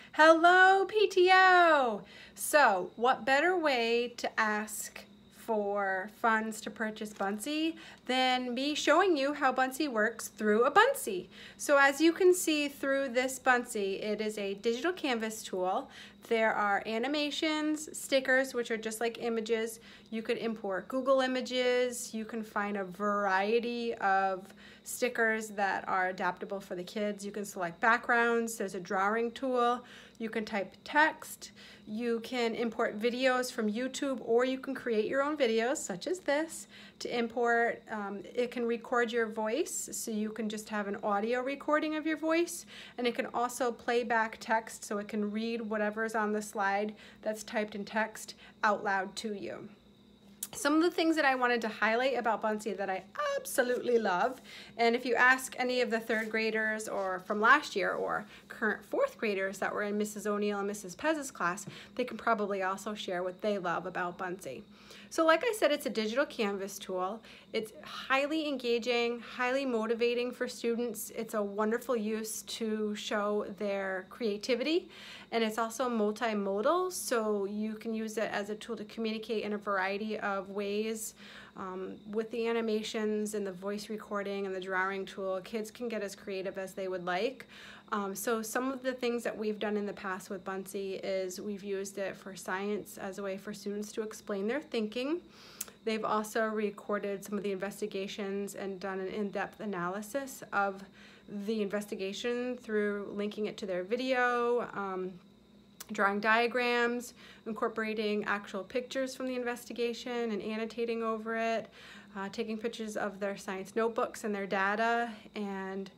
Hello, PTO! So, what better way to ask for funds to purchase Buncee than me showing you how Buncee works through a Buncee. So as you can see through this Buncee, it is a digital canvas tool. There are animations, stickers, which are just like images. You could import Google images. You can find a variety of stickers that are adaptable for the kids. You can select backgrounds. There's a drawing tool. You can type text. You can import videos from YouTube, or you can create your own videos, such as this. To import, it can record your voice, so you can just have an audio recording of your voice, and it can also play back text, so it can read whatever's on the slide that's typed in text out loud to you. Some of the things that I wanted to highlight about Buncee that I absolutely love, and if you ask any of the third graders or from last year or current fourth graders that were in Mrs. O'Neill and Mrs. Pez's class, they can probably also share what they love about Buncee. So like I said, it's a digital canvas tool. It's highly engaging, highly motivating for students. It's a wonderful use to show their creativity, and it's also multimodal, so you can use it as a tool to communicate in a variety of ways. With the animations and the voice recording and the drawing tool, kids can get as creative as they would like. So some of the things that we've done in the past with Buncee is we've used it for science as a way for students to explain their thinking. They've also recorded some of the investigations and done an in-depth analysis of the investigation through linking it to their video, drawing diagrams, incorporating actual pictures from the investigation and annotating over it, taking pictures of their science notebooks and their data, and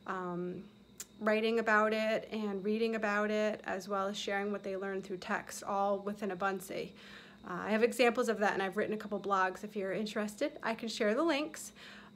writing about it and reading about it, as well as sharing what they learned through text, all within a Buncee. I have examples of that, and I've written a couple blogs. If you're interested, I can share the links.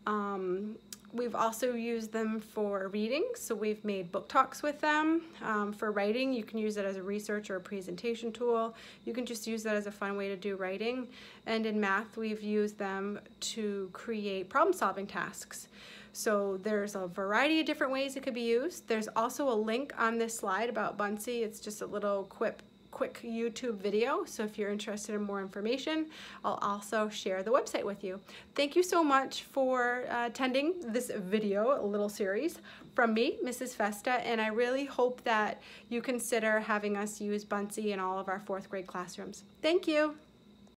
We've also used them for reading, so we've made book talks with them. For writing, you can use it as a research or a presentation tool. You can just use that as a fun way to do writing. And in math, we've used them to create problem-solving tasks. So there's a variety of different ways it could be used. There's also a link on this slide about Buncee. It's just a little quick YouTube video, so if you're interested in more information, I'll also share the website with you. Thank you so much for attending this video, a little series from me, Mrs. Festa, and I really hope that you consider having us use Buncee in all of our fourth grade classrooms. Thank you.